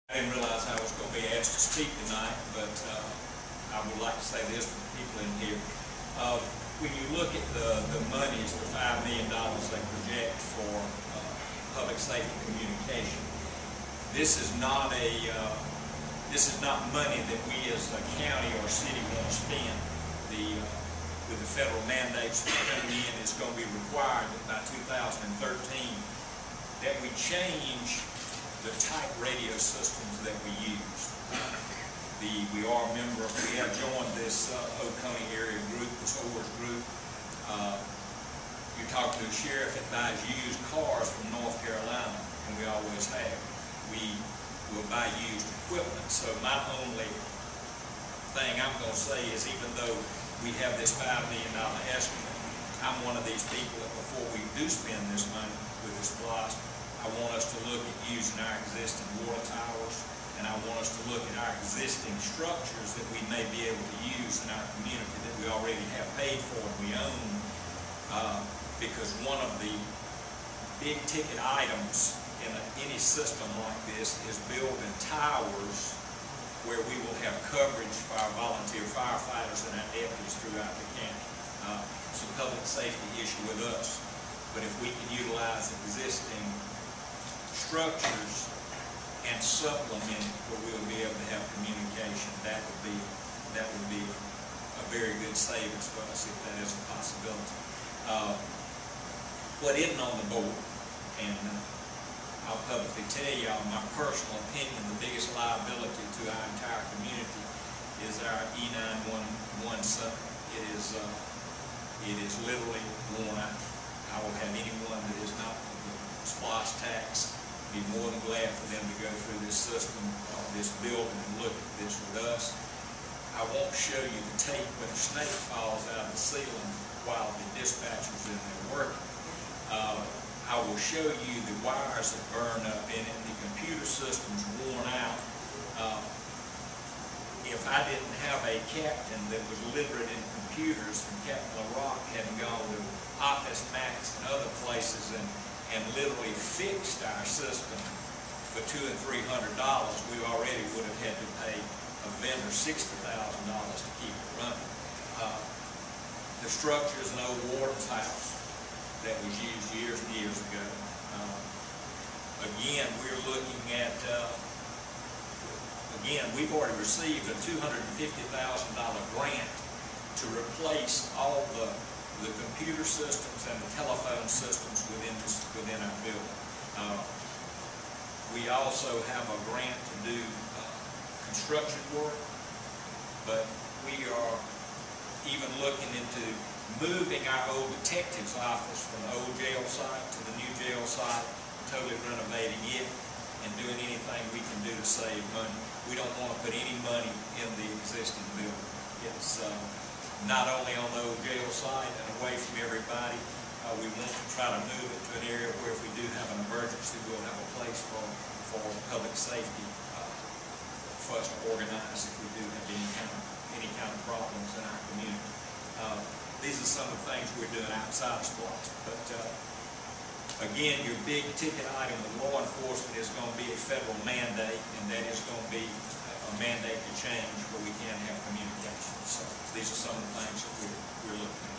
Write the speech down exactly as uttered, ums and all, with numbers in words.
I didn't realize I was going to be asked to speak tonight, but uh, I would like to say this for the people in here. Uh, when you look at the, the monies, the five million dollars they project for uh, public safety communication, this is not a uh, this is not money that we as a county or city want to spend. The uh, with the federal mandates coming in, it's going to be required that by two thousand thirteen that we change the type radio systems that we use. The, we are a member of, we have joined this uh, Oconee area group, this O R S group. Uh, you talk to a sheriff that buys used cars from North Carolina, and we always have. We will buy used equipment. So my only thing I'm going to say is, even though we have this five million dollar estimate, I'm one of these people that before we do spend this money with this SPLOST, I want us to look at using our existing water towers, and I want us to look at our existing structures that we may be able to use in our community that we already have paid for and we own, uh, because one of the big ticket items in a, any system like this is building towers where we will have coverage for our volunteer firefighters and our deputies throughout the county. Uh, it's a public safety issue with us, but if we can utilize existing structures and supplement it where we'll be able to have communication, that would be that would be a very good savings for us if that is a possibility. Uh, what isn't on the board, and uh, I'll publicly tell y'all my personal opinion, the biggest liability to our entire community is our E nine one one center. It is uh, it is literally worn out. I will have anyone that is not on the SPLOST tax be more than glad for them to go through this system, uh, this building, and look at this with us. I won't show you the tape where the snake falls out of the ceiling while the dispatcher's in there working. Uh, I will show you the wires that burn up in it, the computer system's worn out. Uh, if I didn't have a captain that was literate in computers, and Captain LaRock hadn't gone to Office Max and other places and and literally fixed our system for two and three hundred dollars, we already would have had to pay a vendor sixty thousand dollars to keep it running. Uh, the structure is an old warden's house that was used years and years ago. Uh, again, we're looking at, uh, again, we've already received a two hundred fifty thousand dollar grant to replace all the the computer systems and the telephone systems within this, within our building. Uh, we also have a grant to do uh, construction work, but we are even looking into moving our old detective's office from the old jail site to the new jail site, totally renovating it, and doing anything we can do to save money. We don't want to put any money in the existing building. It's uh, not only on the old jail site and away from everybody, uh, we want to try to move it to an area where if we do have an emergency, we'll have a place for, for public safety uh, for us to organize if we do have any kind of, any kind of problems in our community. Uh, these are some of the things we're doing outside of SPLOST. But uh, again, your big ticket item with law enforcement is going to be a federal mandate, and that is going to be a mandate to change where we can have communication. So these are some of the things that we're, we're looking at.